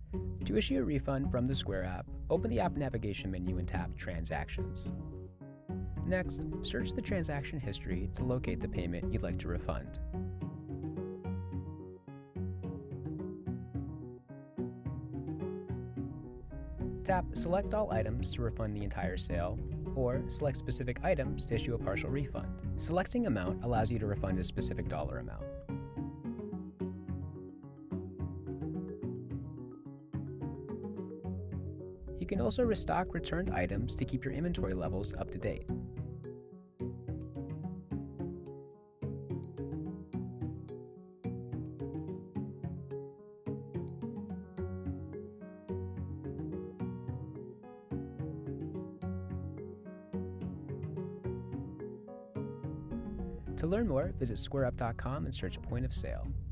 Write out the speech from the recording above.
To issue a refund from the Square app, open the app navigation menu and tap Transactions. Next, search the transaction history to locate the payment you'd like to refund. Tap Select All Items to refund the entire sale, or select specific items to issue a partial refund. Selecting Amount allows you to refund a specific dollar amount. You can also restock returned items to keep your inventory levels up to date. To learn more, visit squareup.com and search Point of Sale.